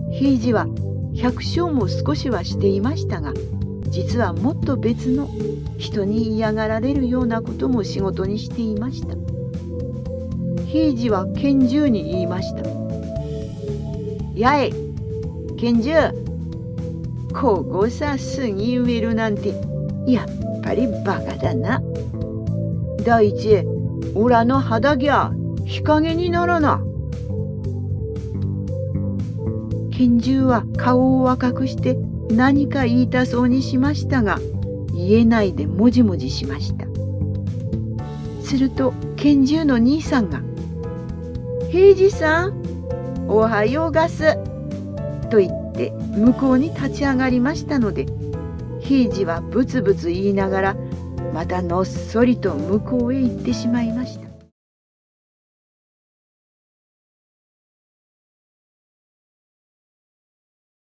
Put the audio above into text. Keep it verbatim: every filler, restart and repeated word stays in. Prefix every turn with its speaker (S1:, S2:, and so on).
S1: 平次は百姓も少しはしていましたが、実はもっと別の人に嫌がられるようなことも仕事にしていました。平次は拳銃に言いました。やい、拳銃、こごさ巣に植えるなんてやっぱりバカだな。第一、おらの肌ぎゃ日陰にならな。拳銃は顔を赤くして何か言いたそうにしましたが、言えないでもじもじしました。すると拳銃の兄さんが「平次さん、おはようがす」と言って向こうに立ち上がりましたので、平次はブツブツ言いながらまたのっそりと向こうへ行ってしまいました。